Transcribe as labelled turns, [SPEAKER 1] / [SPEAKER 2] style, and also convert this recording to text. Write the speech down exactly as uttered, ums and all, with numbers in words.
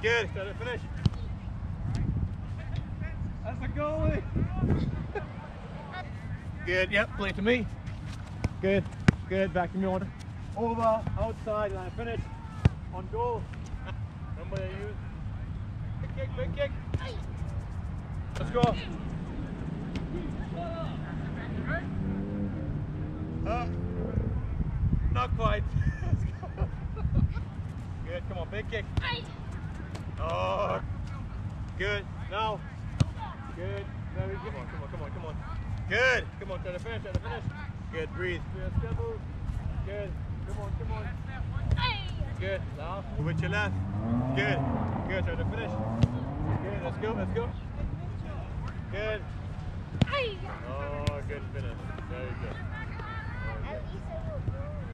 [SPEAKER 1] Good. Try to finish. That's the goalie. Good. Yep. Play to me. Good. Good. Back to me. Order. Over. Outside. And finish. On goal. Remember you use. Big kick. Big kick. Let's go. Uh, not quite. Good. Come on. Big kick. Oh. Good. Now. Good. Very good. Come on, come on, come on, come on. Good. Come on, try to finish, try to finish. Good. Breathe. Good. Stable. Good. Come on, come on. Good. Now. With your left. Good. Good. Try to finish. Good. Let's go. Let's go. Good. Oh, good finish. Very good. Very good.